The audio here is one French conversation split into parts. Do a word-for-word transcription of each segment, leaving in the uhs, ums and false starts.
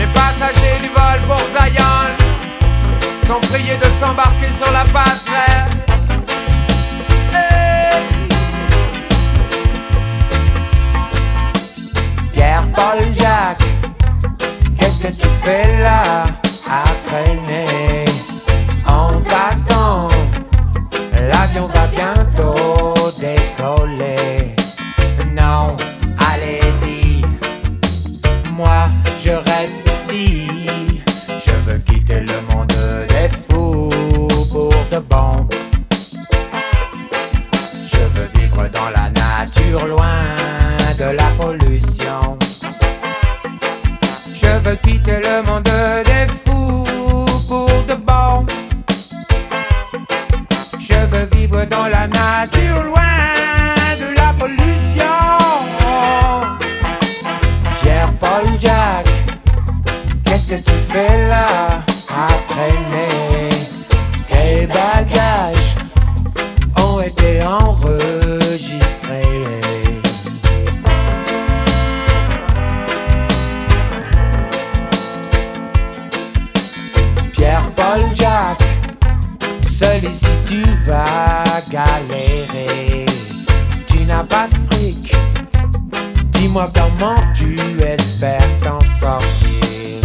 Les passagers du vol pour Zion sont priés de s'embarquer sur la passerelle. Hey. Pierre, Paul, Jacques, qu'est-ce que tu fais là à traîner? On t'attend, l'avion va bientôt décoller. Non, allez-y, moi je reste ici. Je veux quitter le monde des fous pour de bon. Je veux vivre dans la nature, loin de la pollution. Je veux quitter le monde des fous pour de bon. Je veux vivre dans la nature, loin de la pollution. Pierre, Paul, Jacques, qu'est-ce que tu fais là à traîner? Tes bagages ont été enregistrés. Pierre, Paul, Jacques, seul ici tu vas galérer. Tu n'as pas de fric, dis-moi comment tu espères t'en sortir.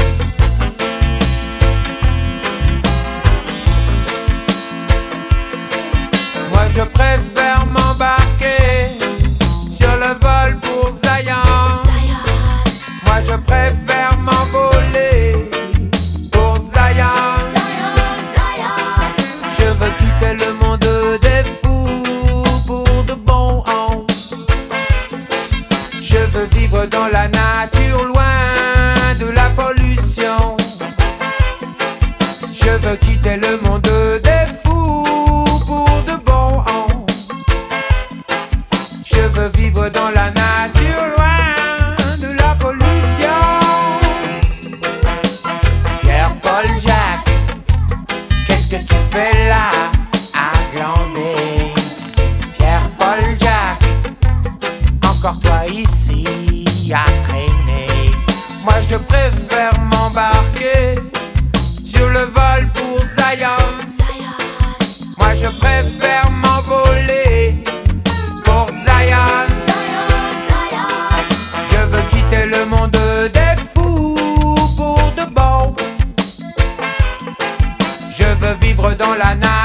Moi je préfère m'embarquer sur le vol pour Zion. Moi je préfère m'envoler pour Zion. Je veux quitter le monde des fous pour de bon. Je veux vivre dans la nature, loin de la pollution. Je veux quitter le monde des fous pour de bon. Je veux vivre dans la nature, loin de la pollution. Pierre, Paul, Jacques, qu'est-ce que tu fais là à glander? Pierre, Paul, Jacques, encore toi ici à traîner. Moi je préfère m'embarquer sur le vol pour Zion. Moi je préfère m'envoler pour Zion. Je veux quitter le monde des fous pour de bon. Je veux vivre dans la nature,